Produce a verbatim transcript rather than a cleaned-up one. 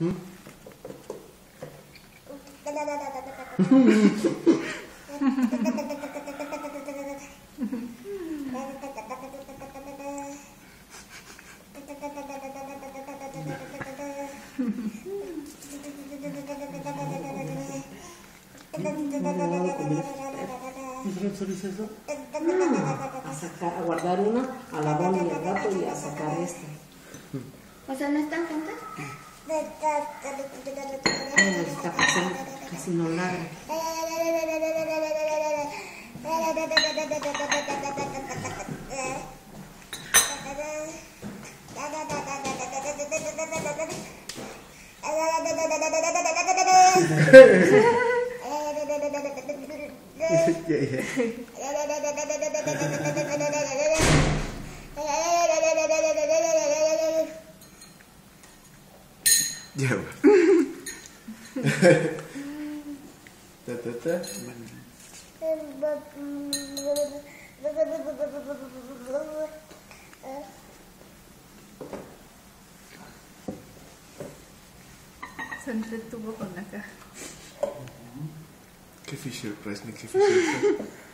¿Mm? Eso? A sacar, a guardar una, a la Bonnie y al gato y a sacar esta. O sea, ¿no están juntas? Ay, está casi, casi no ladra. Ya va. Ta, ta, ta. Se entretuvo con la caja. ¿Qué Fisher Price ni qué Fisher Price?